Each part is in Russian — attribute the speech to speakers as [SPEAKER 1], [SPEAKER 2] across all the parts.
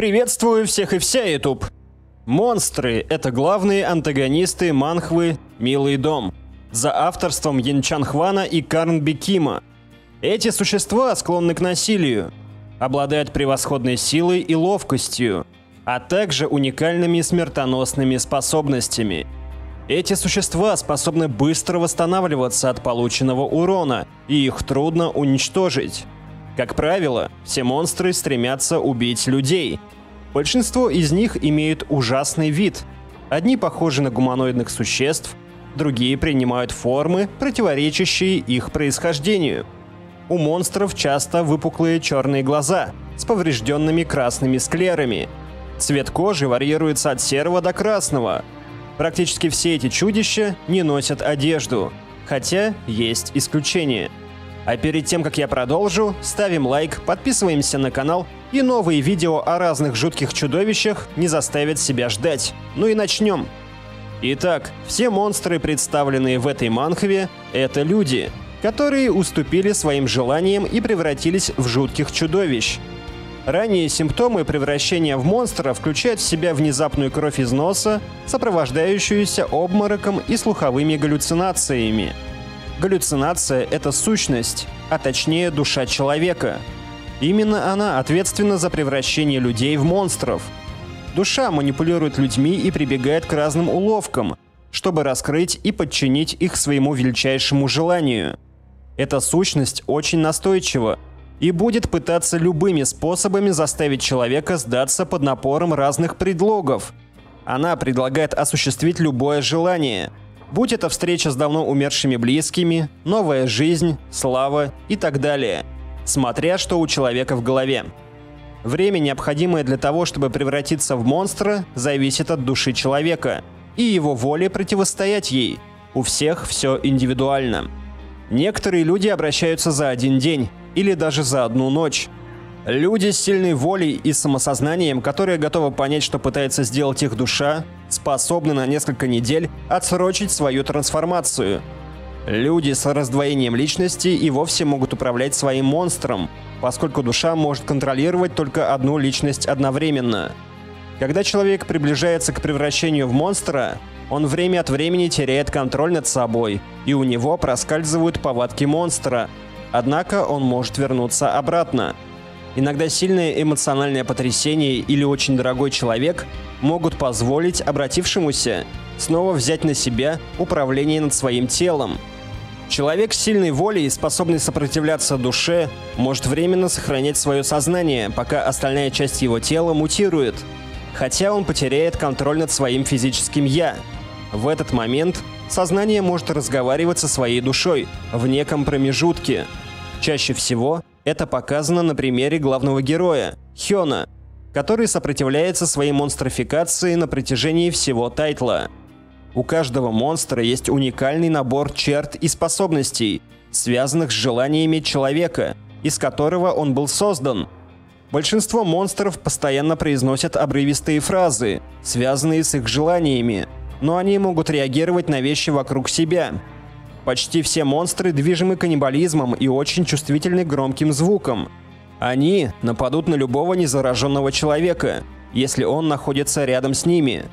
[SPEAKER 1] Приветствую всех и вся, YouTube! Монстры — это главные антагонисты манхвы «Милый дом» за авторством Ян Чан Хвана и Карнби Кима. Эти существа склонны к насилию, обладают превосходной силой и ловкостью, а также уникальными смертоносными способностями. Эти существа способны быстро восстанавливаться от полученного урона, и их трудно уничтожить. Как правило, все монстры стремятся убить людей. Большинство из них имеют ужасный вид. Одни похожи на гуманоидных существ, другие принимают формы, противоречащие их происхождению. У монстров часто выпуклые черные глаза с поврежденными красными склерами. Цвет кожи варьируется от серого до красного. Практически все эти чудища не носят одежду, хотя есть исключения. А перед тем, как я продолжу, ставим лайк, подписываемся на канал, и новые видео о разных жутких чудовищах не заставят себя ждать. Ну и начнем. Итак, все монстры, представленные в этой манхве, это люди, которые уступили своим желаниям и превратились в жутких чудовищ. Ранние симптомы превращения в монстра включают в себя внезапную кровь из носа, сопровождающуюся обмороком и слуховыми галлюцинациями. Галлюцинация — это сущность, а точнее душа человека. Именно она ответственна за превращение людей в монстров. Душа манипулирует людьми и прибегает к разным уловкам, чтобы раскрыть и подчинить их своему величайшему желанию. Эта сущность очень настойчива и будет пытаться любыми способами заставить человека сдаться под напором разных предлогов. Она предлагает осуществить любое желание, будь это встреча с давно умершими близкими, новая жизнь, слава и так далее, смотря что у человека в голове. Время, необходимое для того, чтобы превратиться в монстра, зависит от души человека и его воли противостоять ей. У всех все индивидуально. Некоторые люди обращаются за один день или даже за одну ночь. Люди с сильной волей и самосознанием, которые готовы понять, что пытается сделать их душа, способны на несколько недель отсрочить свою трансформацию. Люди с раздвоением личности и вовсе могут управлять своим монстром, поскольку душа может контролировать только одну личность одновременно. Когда человек приближается к превращению в монстра, он время от времени теряет контроль над собой, и у него проскальзывают повадки монстра, однако он может вернуться обратно. Иногда сильное эмоциональное потрясение или очень дорогой человек могут позволить обратившемуся снова взять на себя управление над своим телом. Человек с сильной волей, способный сопротивляться душе, может временно сохранять свое сознание, пока остальная часть его тела мутирует, хотя он потеряет контроль над своим физическим «я». В этот момент сознание может разговаривать со своей душой в неком промежутке. Чаще всего это показано на примере главного героя, Хёна, который сопротивляется своей монстрофикации на протяжении всего тайтла. У каждого монстра есть уникальный набор черт и способностей, связанных с желаниями человека, из которого он был создан. Большинство монстров постоянно произносят обрывистые фразы, связанные с их желаниями, но они могут реагировать на вещи вокруг себя. Почти все монстры движимы каннибализмом и очень чувствительны к громким звукам. Они нападут на любого незараженного человека, если он находится рядом с ними.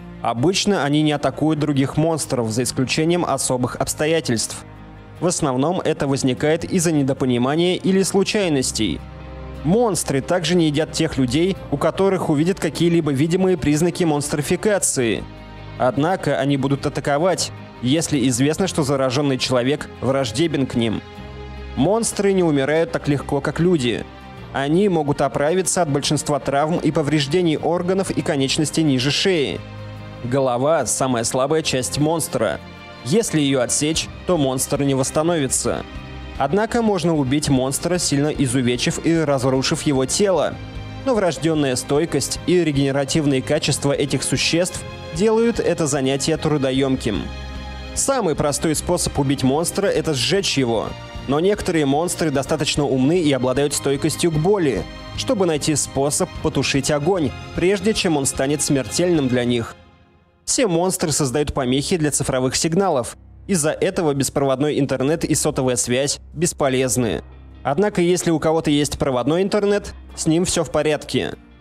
[SPEAKER 1] Обычно они не атакуют других монстров, за исключением особых обстоятельств. В основном это возникает из-за недопонимания или случайностей. Монстры также не едят тех людей, у которых увидят какие-либо видимые признаки монстрофикации. Однако они будут атаковать, если известно, что зараженный человек враждебен к ним. Монстры не умирают так легко, как люди. Они могут оправиться от большинства травм и повреждений органов и конечностей ниже шеи. Голова – самая слабая часть монстра. Если ее отсечь, то монстр не восстановится. Однако можно убить монстра, сильно изувечив и разрушив его тело. Но врожденная стойкость и регенеративные качества этих существ делают это занятие трудоемким. Самый простой способ убить монстра – это сжечь его. Но некоторые монстры достаточно умны и обладают стойкостью к боли, чтобы найти способ потушить огонь, прежде чем он станет смертельным для них. Все монстры создают помехи для цифровых сигналов. Из-за этого беспроводной интернет и сотовая связь бесполезны. Однако, если у кого-то есть проводной интернет, с ним все в порядке.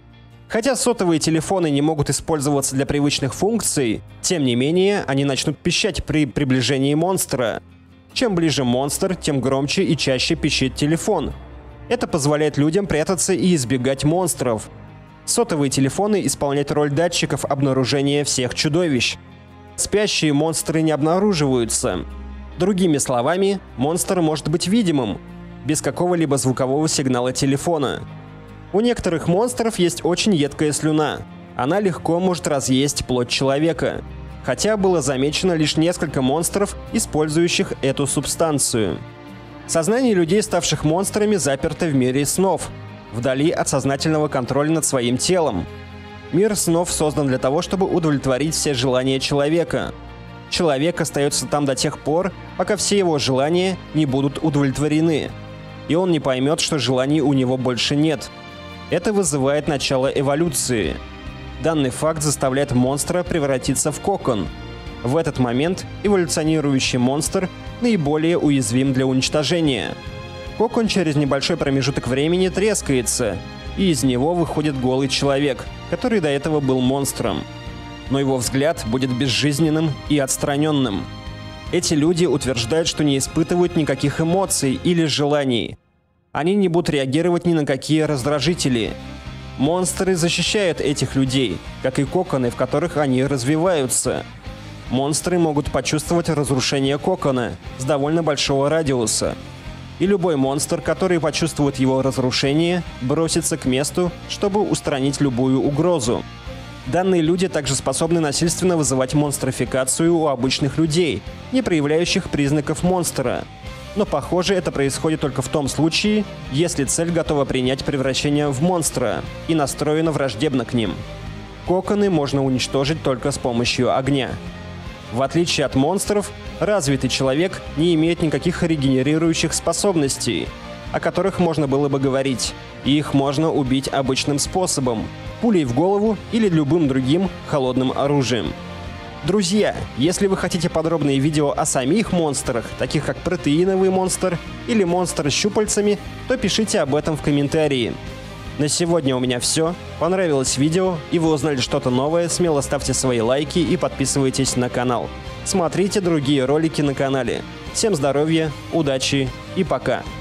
[SPEAKER 1] Хотя сотовые телефоны не могут использоваться для привычных функций, тем не менее они начнут пищать при приближении монстра. Чем ближе монстр, тем громче и чаще пищит телефон. Это позволяет людям прятаться и избегать монстров. Сотовые телефоны исполняют роль датчиков обнаружения всех чудовищ. Спящие монстры не обнаруживаются. Другими словами, монстр может быть видимым, без какого-либо звукового сигнала телефона. У некоторых монстров есть очень едкая слюна. Она легко может разъесть плоть человека. Хотя было замечено лишь несколько монстров, использующих эту субстанцию. Сознание людей, ставших монстрами, заперто в мире снов, вдали от сознательного контроля над своим телом. Мир снов создан для того, чтобы удовлетворить все желания человека. Человек остается там до тех пор, пока все его желания не будут удовлетворены, и он не поймет, что желаний у него больше нет. Это вызывает начало эволюции. Данный факт заставляет монстра превратиться в кокон. В этот момент эволюционирующий монстр наиболее уязвим для уничтожения. Кокон через небольшой промежуток времени трескается, и из него выходит голый человек, который до этого был монстром. Но его взгляд будет безжизненным и отстраненным. Эти люди утверждают, что не испытывают никаких эмоций или желаний. Они не будут реагировать ни на какие раздражители. Монстры защищают этих людей, как и коконы, в которых они развиваются. Монстры могут почувствовать разрушение кокона с довольно большого радиуса. И любой монстр, который почувствует его разрушение, бросится к месту, чтобы устранить любую угрозу. Данные люди также способны насильственно вызывать монстрофикацию у обычных людей, не проявляющих признаков монстра. Но, похоже, это происходит только в том случае, если цель готова принять превращение в монстра и настроена враждебно к ним. Коконы можно уничтожить только с помощью огня. В отличие от монстров, развитый человек не имеет никаких регенерирующих способностей, о которых можно было бы говорить, и их можно убить обычным способом – пулей в голову или любым другим холодным оружием. Друзья, если вы хотите подробные видео о самих монстрах, таких как протеиновый монстр или монстр с щупальцами, то пишите об этом в комментарии. На сегодня у меня все. Понравилось видео и вы узнали что-то новое, смело ставьте свои лайки и подписывайтесь на канал. Смотрите другие ролики на канале. Всем здоровья, удачи и пока!